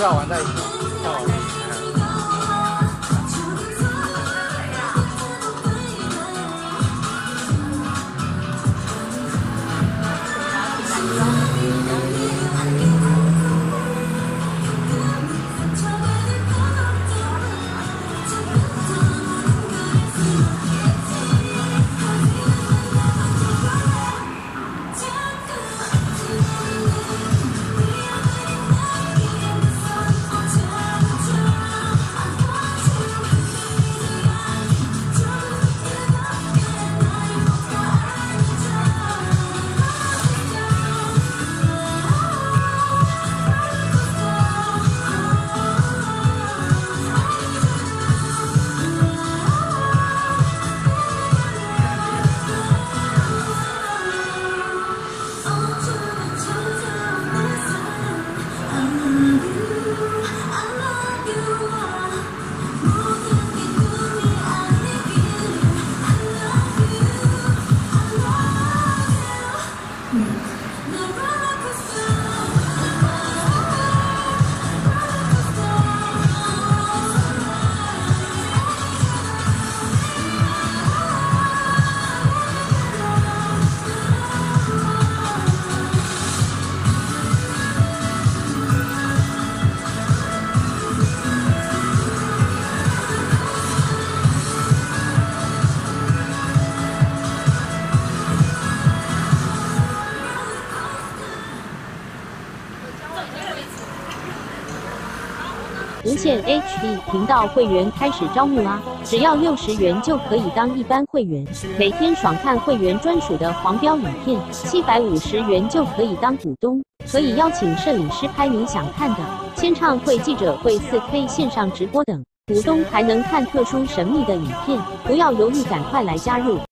跳完再一起跳完。 无线 HD 频道会员开始招募啦！只要60元就可以当一般会员，每天爽看会员专属的黄标影片；750元就可以当股东，可以邀请摄影师拍你想看的，签唱会、记者会、4K 线上直播等。股东还能看特殊神秘的影片，不要犹豫，赶快来加入！